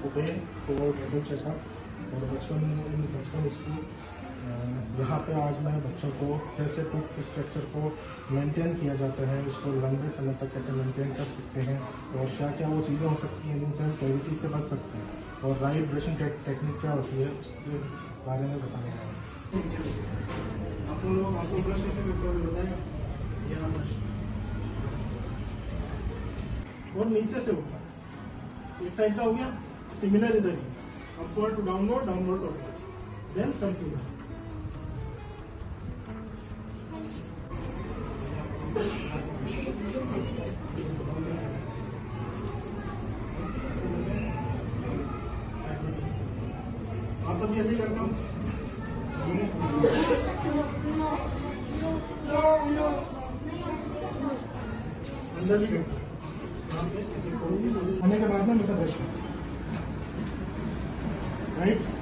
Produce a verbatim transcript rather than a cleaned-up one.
Today for dental checkup और बचपन बचपन स्कूल। यहाँ पे आज मैं बच्चों को कैसे टूथ स्ट्रक्चर को मेंटेन किया जाता है, उसको लंबे समय तक कैसे मेंटेन कर सकते हैं और क्या क्या वो चीज़ें हो सकती हैं जिनसे हम कैविटीज से बच सकते हैं और राइट ब्रशिंग टेक्निक क्या होती है उसके बारे में बताने आए हैं। आप लोग आपको ब्रश कैसे करते हो बताएं। और नीचे से ऊपर एक साइड का हो गया, सिमिलर इधर ही upward to downward, downward to upward, then some to that. आप सब कैसे करते हो? अंदर भी करते खाने के बाद में हमेशा ब्रश राइट।